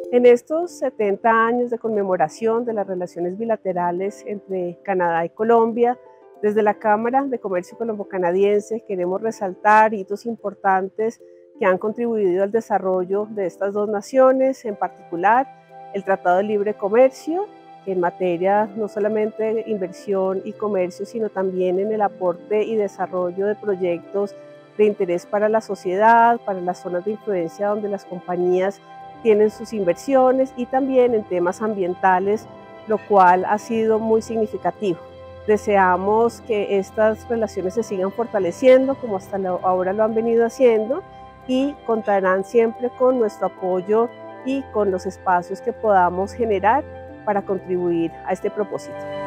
En estos 70 años de conmemoración de las relaciones bilaterales entre Canadá y Colombia, desde la Cámara de Comercio Colombo-Canadiense queremos resaltar hitos importantes que han contribuido al desarrollo de estas dos naciones, en particular el Tratado de Libre Comercio, que en materia no solamente de inversión y comercio, sino también en el aporte y desarrollo de proyectos de interés para la sociedad, para las zonas de influencia donde las compañías tienen sus inversiones, y también en temas ambientales, lo cual ha sido muy significativo. Deseamos que estas relaciones se sigan fortaleciendo como hasta ahora lo han venido haciendo, y contarán siempre con nuestro apoyo y con los espacios que podamos generar para contribuir a este propósito.